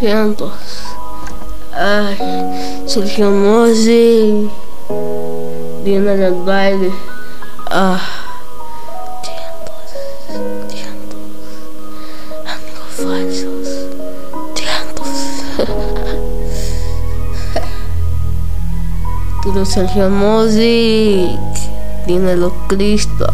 Tiempos. Ay, Sergio Mossi. Viene del baile. Tiempos. Amigos falsos. Tiempos. Pero Sergio Mossi. Dímelo, Cristo.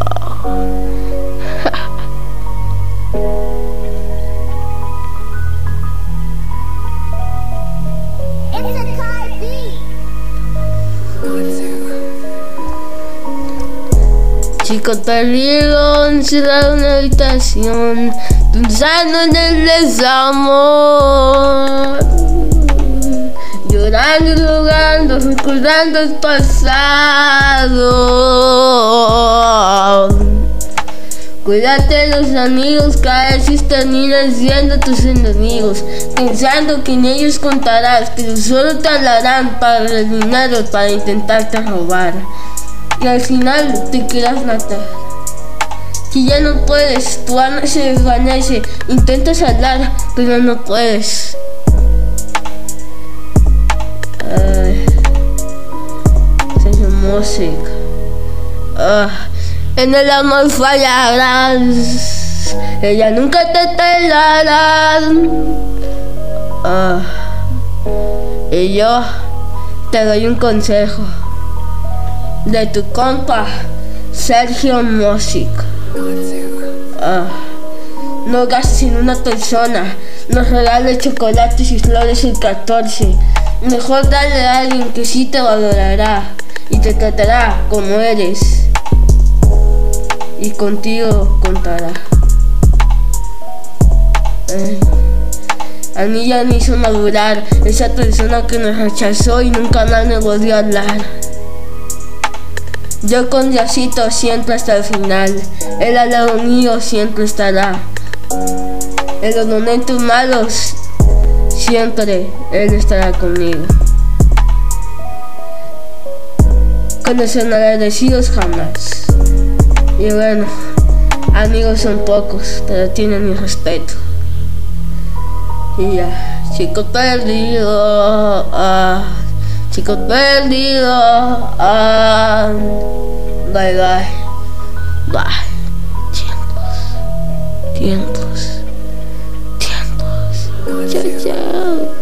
Chico perdido, encerrado en una habitación, pensando en el desamor, llorando y rogando, recordando el pasado. Cuídate de los amigos que a veces terminan siendo tus enemigos, pensando que en ellos contarás, pero solo te hablarán para el dinero, para intentarte robar. Y al final te quieras matar. Que ya no puedes, tu alma se desvanece, intentas hablar, pero no puedes. Sergio Mossi. En el amor fallarás, ella nunca te telará. Y yo te doy un consejo de tu compa Sergio Mossi. No gastes en una persona, no regales chocolates y flores el 14. Mejor dale a alguien que sí te valorará y te tratará como eres, y contigo contará. A mí ya me hizo madurar esa persona que me rechazó y nunca más me volvió a hablar. Yo con Diosito siempre hasta el final, Él al lado mío siempre estará. En los momentos malos, siempre Él estará conmigo. Con los agradecidos jamás. Y bueno, amigos son pocos, pero tienen mi respeto. Y ya, chico perdido, chico perdido, bye bye, bye. Tiempos, chao chao.